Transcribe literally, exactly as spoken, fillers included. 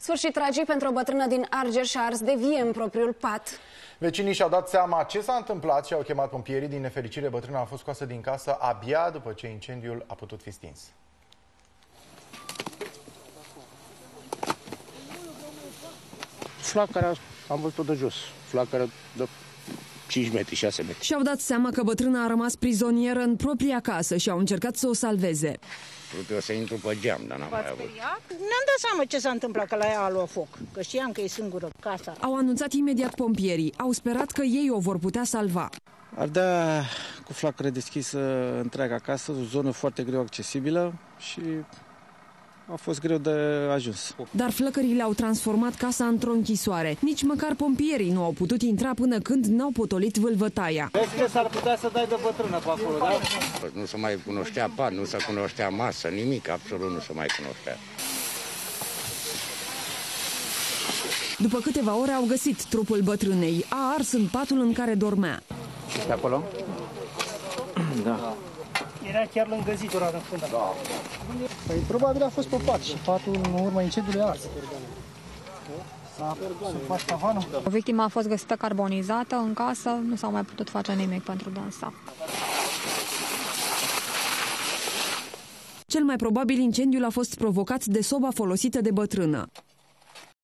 Sfârșit tragic pentru o bătrână din Argeș, a ars de vie în propriul pat. Vecinii și-au dat seama ce s-a întâmplat și au chemat pompierii. Din nefericire, bătrâna a fost scoasă din casă abia după ce incendiul a putut fi stins. Flacăra am văzut-o de jos, flacăra de cinci metri, șase metri. Și-au dat seama că bătrâna a rămas prizonieră în propria casă și au încercat să o salveze. Eu să intru pe geam, dar n-am mai avut. Ne-am dat seama ce s-a întâmplat, că la ea a luat foc, că știam că e singură casa. Au anunțat imediat pompierii, au sperat că ei o vor putea salva. Ardea cu flacără deschisă întreaga casă, o zonă foarte greu accesibilă și a fost greu de ajuns. Dar flăcările au transformat casa într-o închisoare. Nici măcar pompierii nu au putut intra până când n-au potolit vâlvătaia. Vezi că s-ar putea să dai de bătrână pe acolo, da? Nu se mai cunoștea pat, nu se cunoștea masă, nimic, absolut nu se mai cunoștea. După câteva ore au găsit trupul bătrânei. A ars în patul în care dormea. De acolo? Da. Era chiar lângă zidul ăla în fund. Da. Păi probabil a fost pe pat și patul în urma incendiului a ars. S-a suflat tavanul. Victima a fost găsită carbonizată în casă, nu s-a mai putut face nimic pentru dânsa. Cel mai probabil incendiul a fost provocat de soba folosită de bătrână.